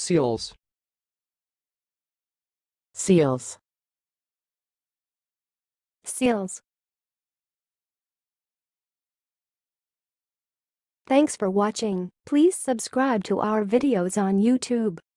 seals, seals, seals. Thanks for watching. Please subscribe to our videos on YouTube.